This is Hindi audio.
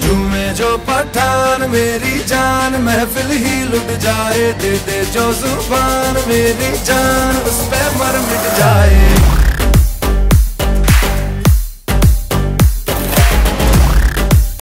झूमे जो पठान मेरी जान महफिल ही लुट जाए, दे दे जो जुबान मेरी जान उस पे मर मिट जाए।